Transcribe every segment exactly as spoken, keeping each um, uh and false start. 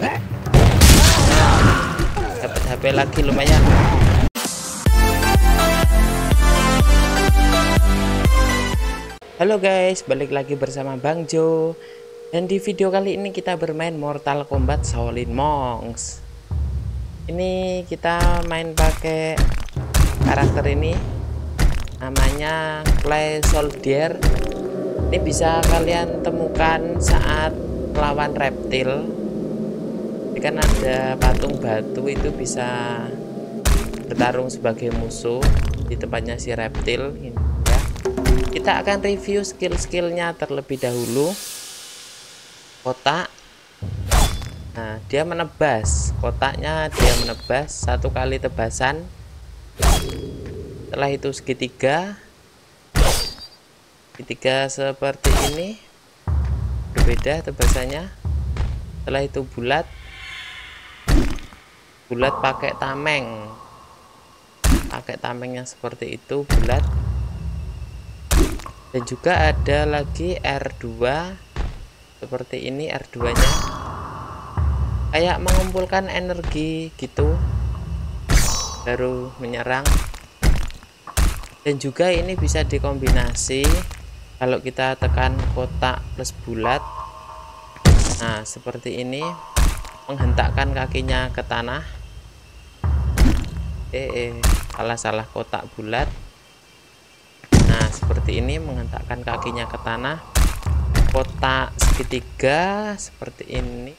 Dapat H P lagi lumayan. Halo guys, balik lagi bersama Bang Jo. Dan di video kali ini kita bermain Mortal Kombat Shaolin Monks. Ini kita main pakai karakter ini, namanya Clay Soldier. Ini bisa kalian temukan saat melawan reptil. Ini kan ada patung batu, itu bisa bertarung sebagai musuh di tempatnya si reptil ini ya. Kita akan review skill-skillnya terlebih dahulu. Kotak, nah dia menebas, kotaknya dia menebas satu kali tebasan. Setelah itu segitiga, segitiga seperti ini, berbeda tebasannya. Setelah itu bulat, bulat pakai tameng, pakai tameng yang seperti itu, bulat. Dan juga ada lagi R dua seperti ini, R dua nya kayak mengumpulkan energi gitu baru menyerang. Dan juga ini bisa dikombinasi kalau kita tekan kotak plus bulat, nah seperti ini, menghentakkan kakinya ke tanah. eh, eh salah salah kotak bulat. Nah seperti ini, menghentakkan kakinya ke tanah. Kotak segitiga seperti ini,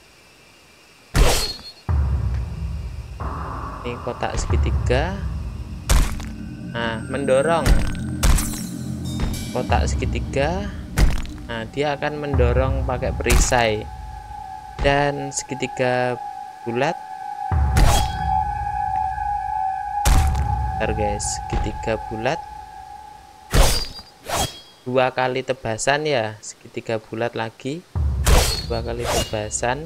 ini kotak segitiga. Nah mendorong kotak segitiga, nah dia akan mendorong pakai perisai. Dan segitiga bulat, bentar guys, segitiga bulat dua kali tebasan ya, segitiga bulat lagi dua kali tebasan.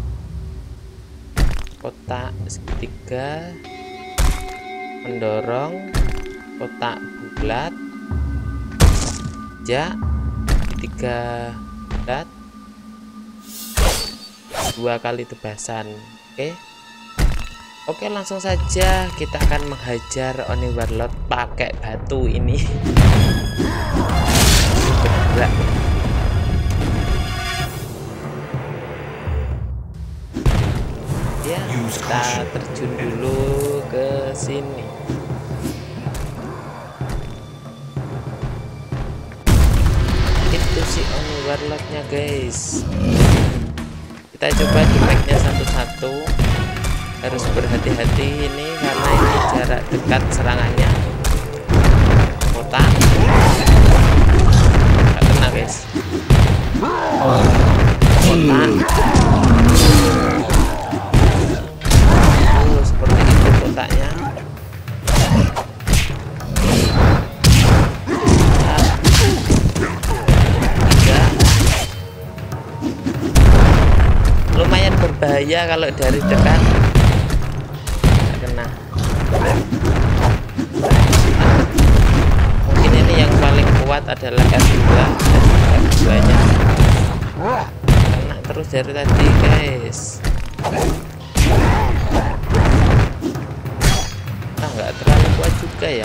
Kotak segitiga mendorong, kotak bulat ja, segitiga bulat dua kali tebasan. Oke oke langsung saja kita akan menghajar Oni Warlord pakai batu ini. Bergerak. Ya, kita terjun dulu ke sini. Itu si Oni Warlordnya guys. Kita coba damage-nya satu-satu. Harus berhati-hati ini karena ini jarak dekat serangannya. Kotak nggak kena guys. Kotak oh, seperti itu kotaknya. Tiga. Lumayan berbahaya kalau dari dekat. Nggak kena. Mungkin ini yang paling kuat adalah R dua, R dua nya kena terus dari tadi guys. Nah nggak terlalu kuat juga ya.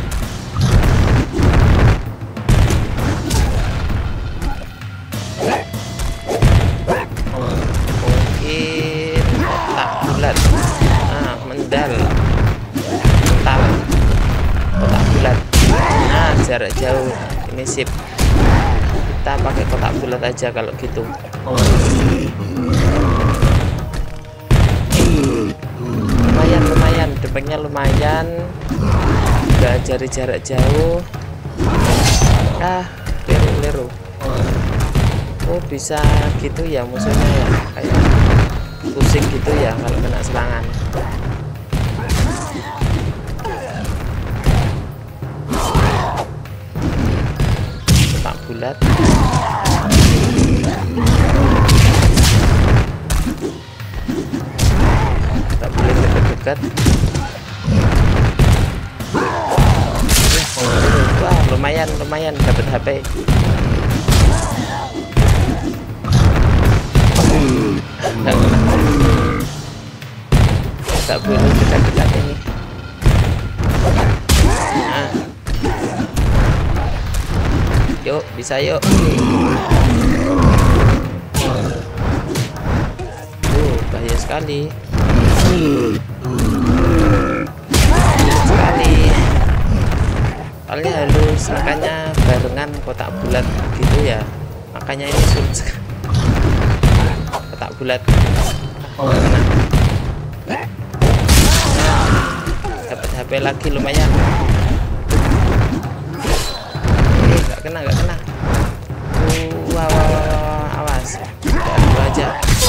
Mungkin kotak bulat, nah mendal mental kotak bulat. Nah jarak jauh ini sip, kita pakai kotak bulat aja kalau gitu. Lumayan lumayan damage-nya lumayan, udah jari jarak jauh. Ah liru liru. Oh bisa gitu ya musuhnya ya, kayak pusing gitu ya kalau kena serangan. Kotak bulat. Tak boleh dekat-dekat. Wah lumayan lumayan dapat H P. Nggak kena. nggak boleh dekat-dekat ini. Nah, yuk bisa yuk. Uh, bahaya sekali. Sekali. Soalnya halus, makanya barengan kotak bulat gitu ya. Makanya ini sulit sekali. Kotak bulat. Oh, nah. Dapat H P lagi lumayan. Eh, nggak kena, nggak kena. Uh, wah, wah, wah, wah, awas. Dulu aja.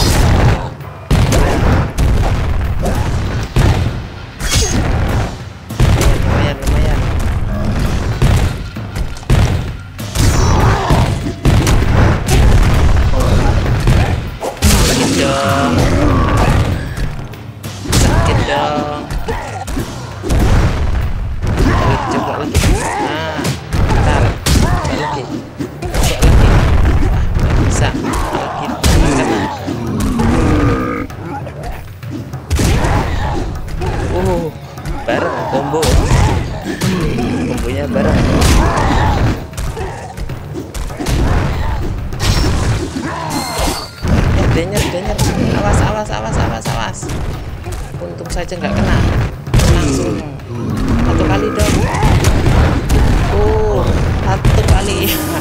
Lumayan, lumayan, lumayan. Sakit dong. Sakit dong. Coba lagi. Nah, bentar. Coba lagi. Coba lagi. Wah, bisa. Lagi. Kena. Uh, bareng combo. Kombonya bareng. Eh, danger, danger. Awas, awas, awas, awas, awas. Untung saja nggak kena. Langsung satu kali dong. Oh, satu kali.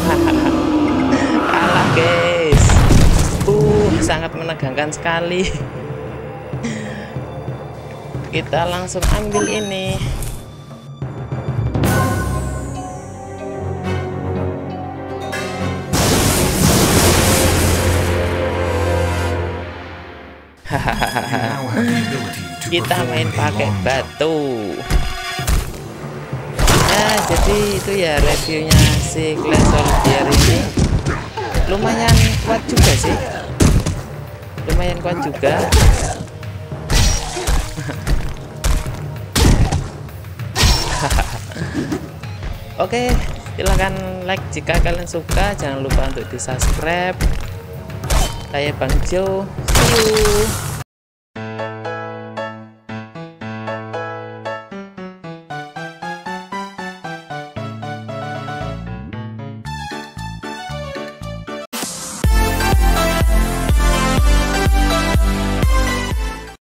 Kalah guys. Uh, sangat menegangkan sekali. Kita langsung ambil ini. Kita main pakai batu. Nah, jadi itu ya reviewnya si Clash Soldier ini. Lumayan kuat juga sih. Lumayan kuat juga. Oke, silahkan like jika kalian suka. Jangan lupa untuk di subscribe. Saya Bang Jo, see you.